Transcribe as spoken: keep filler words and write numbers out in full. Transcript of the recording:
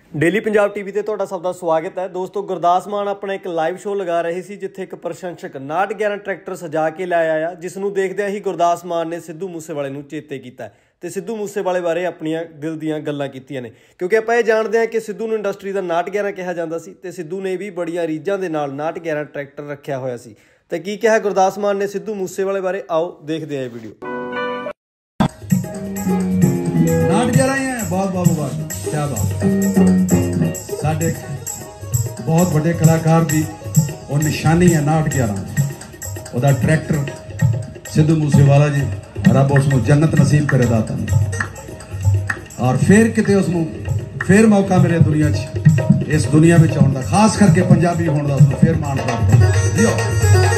Daily Punjab TV ते तुहाडा सब दा स्वागत है। दोस्तों गुरदास मान अपना एक लाइव शो लगा रहे सी जिथे एक प्रशंसक नाट ग्यारह ट्रैक्टर सजा के लाया आया, जिसनूं देखदिआं ही गुरदास मान ने सिद्धू मूसेवाले नूं चेते कीता ते सिद्धू मूसेवाले बारे अपनियां दिल दीआं गल्लां कीतियां ने, क्योंकि आपां इह जाणदे हां कि सिद्धू नूं इंडस्ट्री दा नाट ग्यारह कहा जांदा सी ते सिद्धू ने भी बड़ियां रीझां दे नाल नाट ग्यारह ट्रैक्टर रखिया होया सी। ते की कहा गुरदास मान ने सिद्धू मूसेवाले बारे, आओ देखदे आं वीडियो। नाट ग्यारह ही है, बहुत बहुत मुबारक, क्या बात। साडे बहुत बड़े कलाकार की और निशानी है नाट ग्यारह, ओदा ट्रैक्टर सिद्धू मूसेवाला जी, रब उसको जन्नत नसीब करे दाता ने, और फिर किते उसको फिर मौका मिले दुनिया च, इस दुनिया में आने का, खास करके पंजाबी होने का उसको फिर मान प्राप्त हो।